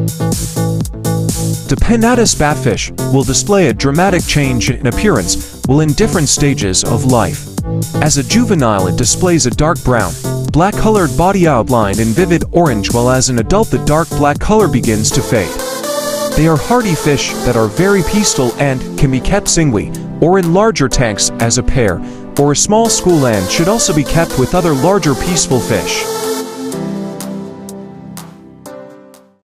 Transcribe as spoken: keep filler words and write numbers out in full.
The Pinnatus Batfish will display a dramatic change in appearance while in different stages of life. As a juvenile, it displays a dark brown, black-colored body outlined in vivid orange, while as an adult the dark black color begins to fade. They are hardy fish that are very peaceful and can be kept singly or in larger tanks as a pair, or a small school, and should also be kept with other larger peaceful fish.